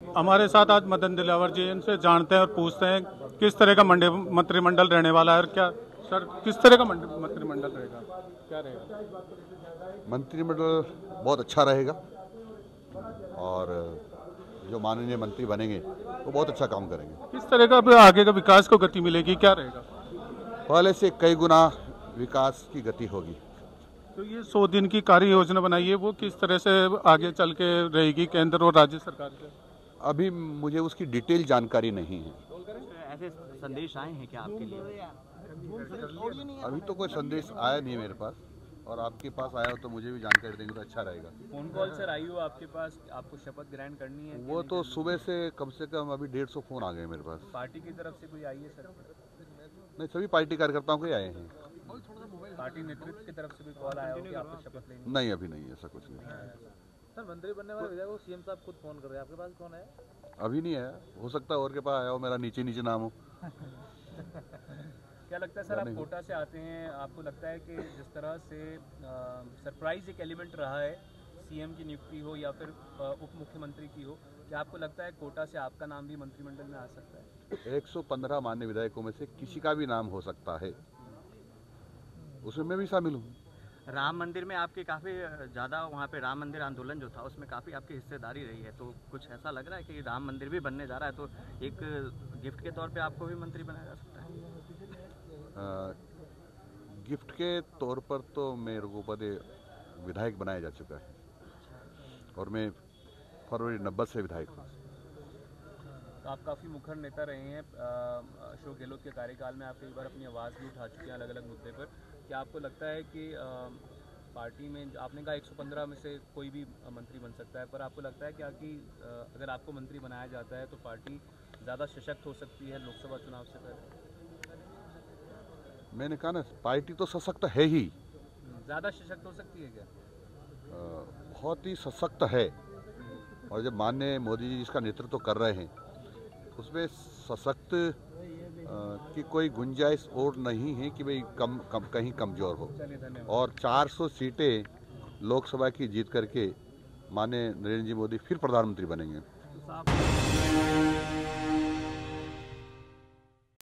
हमारे साथ आज मदन दिलावर जी, इनसे जानते हैं और पूछते हैं किस तरह का मंत्रिमंडल रहने वाला है और क्या सर किस तरह का मंत्रिमंडल रहेगा, क्या रहेगा? मंत्रिमंडल बहुत अच्छा रहेगा और जो माननीय मंत्री बनेंगे वो बहुत अच्छा काम करेंगे। किस तरह का आगे का विकास को गति मिलेगी, क्या रहेगा? पहले से कई गुना विकास की गति होगी। तो ये 100 दिन की कार्य योजना बनाई है, वो किस तरह से आगे चल के रहेगी केंद्र और राज्य सरकार से? अभी मुझे उसकी डिटेल जानकारी नहीं है। ऐसे संदेश आए हैं क्या आपके लिए? अभी तो कोई संदेश आया नहीं मेरे पास, और आपके पास आया हो तो मुझे भी जानकारी देंगे तो अच्छा रहेगा। फोन कॉल सर आई हो आपके पास, आपको शपथ ग्रहण करनी है? वो तो सुबह से कम अभी 150 फोन आ गए मेरे पास। पार्टी की तरफ से कोई आई है सर? नहीं, सभी पार्टी कार्यकर्ताओं के आए हैं। पार्टी नेतृत्व की तरफ से भी कॉल आया हो कि आपको शपथ लेनी? नहीं, अभी नहीं, ऐसा कुछ नहीं। सर मंत्री बनने वाले विधायक को सीएम साहब खुद फोन कर रहे हैं, आपके पास कौन है? अभी नहीं आया, हो सकता है और के पास आया हो, मेरा नीचे नीचे नाम हो। क्या लगता है सर, आप कोटा से आते हैं, आपको लगता है कि जिस तरह से सरप्राइज एक एलिमेंट रहा है, सीएम की नियुक्ति हो या फिर उप मुख्यमंत्री की हो, क्या आपको लगता है कोटा से आपका नाम भी मंत्रिमंडल में आ सकता है? 115 मान्य विधायकों में से किसी का भी नाम हो सकता है, उसमें मैं भी शामिल हूँ। राम मंदिर में आपके काफ़ी ज़्यादा, वहाँ पे राम मंदिर आंदोलन जो था उसमें काफ़ी आपकी हिस्सेदारी रही है, तो कुछ ऐसा लग रहा है कि राम मंदिर भी बनने जा रहा है, तो एक गिफ्ट के तौर पे आपको भी मंत्री बनाया जा सकता है? गिफ्ट के तौर पर तो मेरे को पद विधायक बनाया जा चुका है और मैं फरवरी 90 से विधायक हूँ। तो आप काफ़ी मुखर नेता रहे हैं, अशोक गहलोत के कार्यकाल में आप कई बार अपनी आवाज़ भी उठा चुके हैं अलग अलग मुद्दे पर। क्या आपको लगता है कि पार्टी में, आपने कहा 115 में से कोई भी मंत्री बन सकता है, पर आपको लगता है क्या कि अगर आपको मंत्री बनाया जाता है तो पार्टी ज़्यादा सशक्त हो सकती है लोकसभा चुनाव से पहले? मैंने कहा ना, पार्टी तो सशक्त है ही। ज़्यादा सशक्त हो सकती है क्या? बहुत ही सशक्त है, और जब माननीय मोदी जी इसका नेतृत्व कर रहे हैं उसमें सशक्त की कोई गुंजाइश और नहीं है कि भाई कहीं कमज़ोर हो। और 400 सीटें लोकसभा की जीत करके माननीय नरेंद्र जी मोदी फिर प्रधानमंत्री बनेंगे।